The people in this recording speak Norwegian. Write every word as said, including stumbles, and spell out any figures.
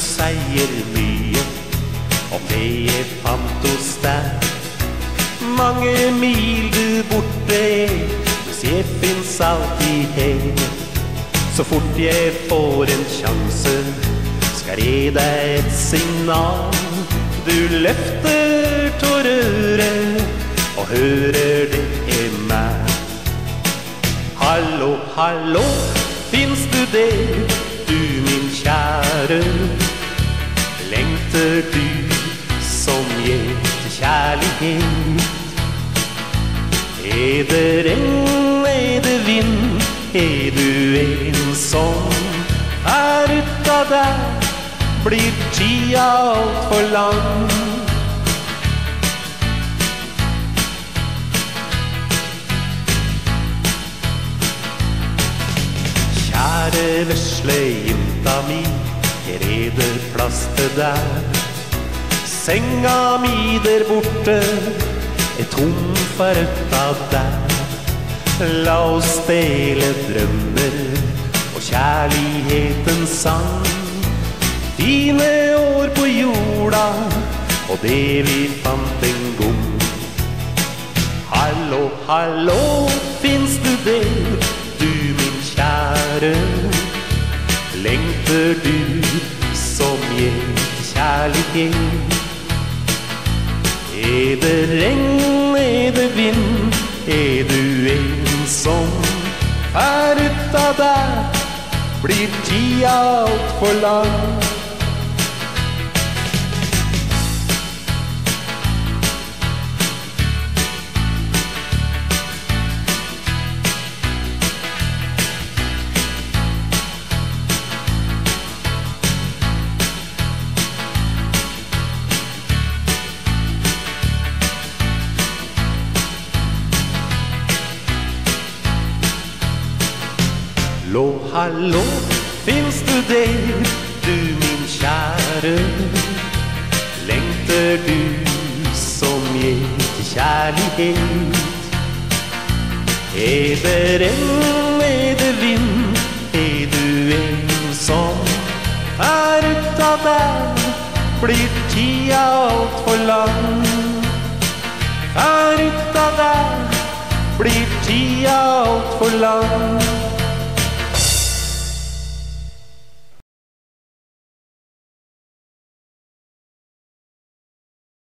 sier mye om det jeg fant hos deg. Mange mil du borte er, mens jeg finnes alltid her. Så fort jeg får en sjanse, skal jeg deg et signal. Du løfter til røret og hører det er meg. Hallo, hallo, finnes du der, du min kjære? Lengter du som jeg til kjærlighet? Er det regn, er det vind, er du en som er ut av deg? Blir tida alt for lang? Kjære vesle jenta mi, her er det plass til deg. Senga mi der borte er tom for ut av deg. La oss dele drømmer og kjærlighetens sang. Fine år på jorda og det vi fant en gang. Hallo, hallo, finnes du der, du min kjære? Lengter du som jeg til kjærlighet? Er det regn, er det vind, er du en som er ut av deg? Blir tida alt for lang? Hallo, hallo, finnes du der, du min kjære? Lengter du som jeg til kjærlighet? Er det regn, er det vind, er du en som er ut av deg? Blir tida alt for lang? Er ut av deg? Blir tida alt for lang?